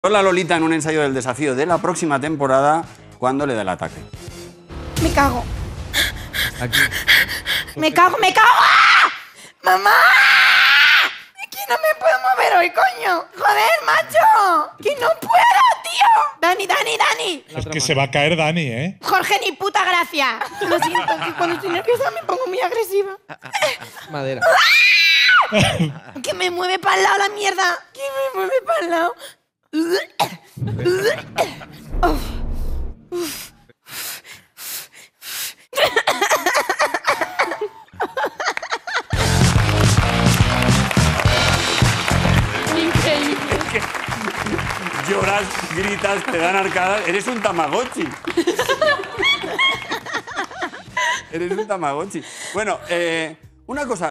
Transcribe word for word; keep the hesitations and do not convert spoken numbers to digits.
La Lolita en un ensayo del desafío de la próxima temporada cuando le da el ataque. Me cago. Aquí. Me cago, me cago. ¡Ah! ¡Mamá! Es que no me puedo mover hoy, coño. Joder, macho. Que no puedo, tío. Dani, Dani, Dani. Es que se va a caer Dani, ¿eh? Jorge, ni puta gracia. Lo siento, que cuando estoy nerviosa me pongo muy agresiva. Madera. Que me mueve para el lado la mierda. Que me mueve para el lado. Lloras, gritas, te dan arcadas. Eres un Tamagotchi. Eres un Tamagotchi. Bueno, eh, una cosa.